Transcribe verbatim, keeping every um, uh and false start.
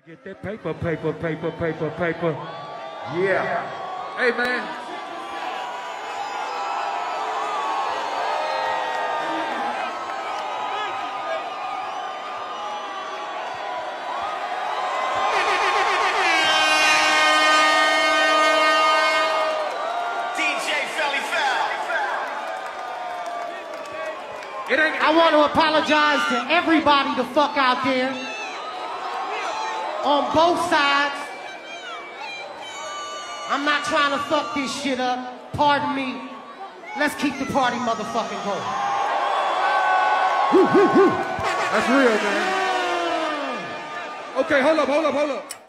Get that paper, paper, paper, paper, paper. Yeah. Hey, man. It ain't, I want to apologize to everybody the fuck out there on both sides. I'm not trying to fuck this shit up. Pardon me. Let's keep the party motherfucking going. Woo, woo, woo. That's real, man. Okay, hold up, hold up, hold up.